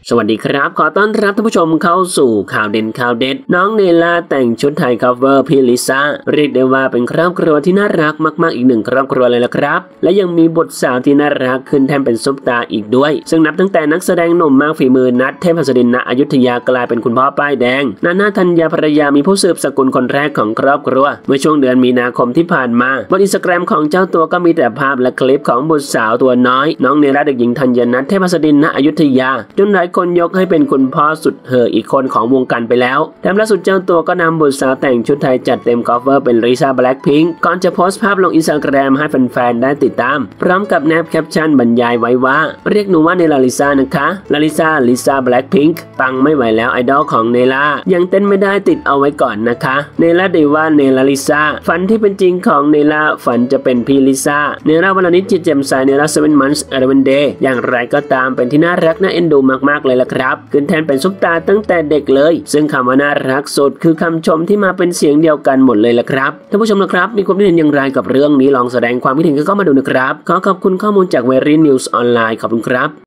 สวัสดีครับขอต้อนรับท่านผู้ชมเข้าสู่ข่าวเด่นข่าวเด็ดน้องเนล่าแต่งชุดไทยคัฟเวอร์พี่ลิซ่าเรียกได้ว่าเป็นครอบครัวที่น่ารักมากๆอีกหนึ่งครอบครัวเลยละครับและยังมีบทสาวที่น่ารักขึ้นแทนเป็นซุปตาอีกด้วยซึ่งนับตั้งแต่นักแสดงหนุ่มมากฝีมือนัทเทพหัสดินณอยุธยากลายเป็นคุณพ่อป้ายแดงนาธัญญาภรรยามีผู้สืบสกุลคนแรกของครอบครัวเมื่อช่วงเดือนมีนาคมที่ผ่านมาบนอินสตาแกรมของเจ้าตัวก็มีแต่ภาพและคลิปของบุตรสาวตัวน้อยน้องเนล่าเด็กหญิงธัญนัทเทพหัสดินณอยุธยาจนหลายคนยกให้เป็นคุณพ่อสุดเห่ออีกคนของวงการไปแล้วแถมล่าสุดเจ้าตัวก็นำบุตรสาวแต่งชุดไทยจัดเต็มคัฟเวอร์เป็นลิซ่าแบล็คพิงค์ก่อนจะโพสต์ภาพลงอินสตาแกรมให้แฟนๆได้ติดตามพร้อมกับแนบแคปชั่นบรรยายไว้ว่าเรียกหนูว่าเนล่าลิซ่านะคะลิซ่าแบล็คพิงค์ปังไม่ไหวแล้วไอดอลของเนล่ายังเต้นไม่ได้ติดเอาไว้ก่อนนะคะเนล่าได้ว่าเนล่าลิซ่าฝันที่เป็นจริงของเนล่าฝันจะเป็นพี่ลิซ่าเนล่าวรณิชจิตแจ่มใสเนล่า7 months 11 day อย่างไรก็ตามเป็นที่น่ารักน่าเอ็นดูมากๆเลยล่ะครับขึ้นแทนเป็นซุปตาตั้งแต่เด็กเลยซึ่งคำว่าน่ารักสุดคือคำชมที่มาเป็นเสียงเดียวกันหมดเลยล่ะครับท่านผู้ชมนะครับมีความคิดเห็นอย่างไรกับเรื่องนี้ลองแสดงความคิดเห็นกันเข้ามาดูนะครับขอขอบคุณข้อมูลจากเวรี่นิวส์ออนไลน์ขอบคุณครับ